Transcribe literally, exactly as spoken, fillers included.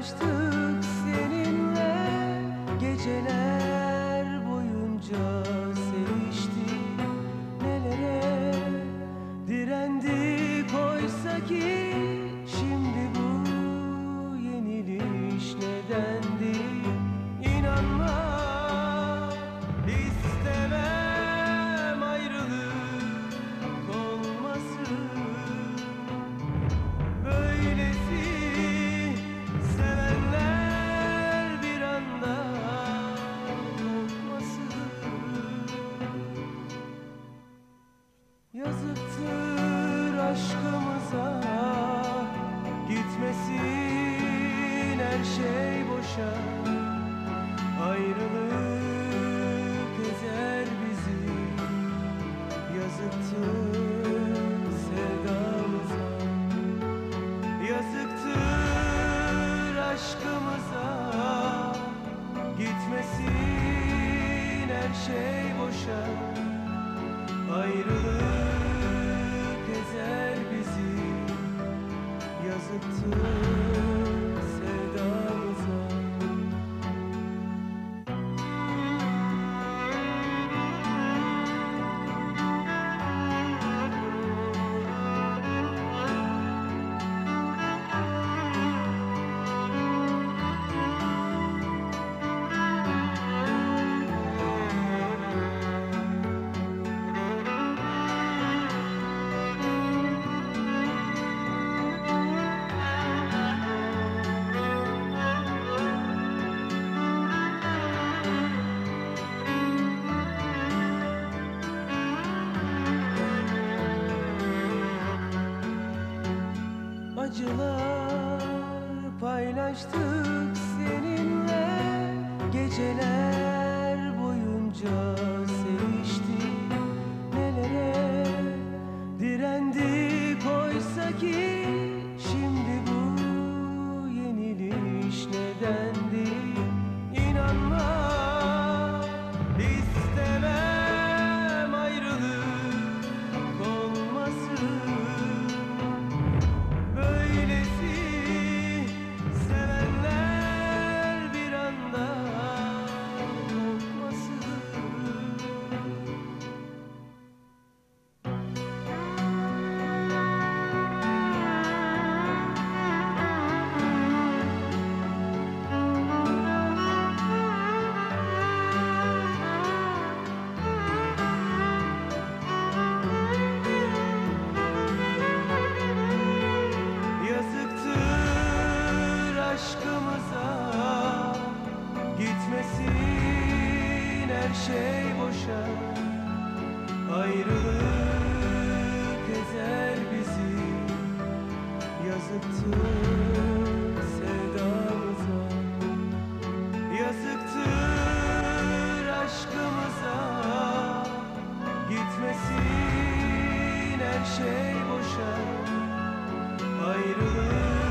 paylaştık seninle, geceler boyunca seviştik. Nelere direndik oysa ki, şimdi bu yeniliş nedendi? İnanma, istemem ayrılık olmasın. Böylesi sevenler bir anda kopmasın. Yazıktır aşkımıza, gitmesin her şey boşa. Ayrılık ezer bizi, yazıktır sevdamıza. Yazıktır aşkımıza, gitmesin her şey boşa. Ayrılık ezer bizi, yazıktır sevdamıza. Acılar paylaştık seninle, geceler boyunca seviştik. Nelere direndik oysa ki, şimdi bu yeniliş nedendi? İnanma, istemem ayrılık olmasın. Böylesi sevenler bir anda kopmasın. Yazıktır aşkımıza, gitmesin her şey boşa. Ayrılık ezer bizi, yazıktır sevdamıza. Yazıktır aşkımıza, gitmesin her şey boşa. Ayrılık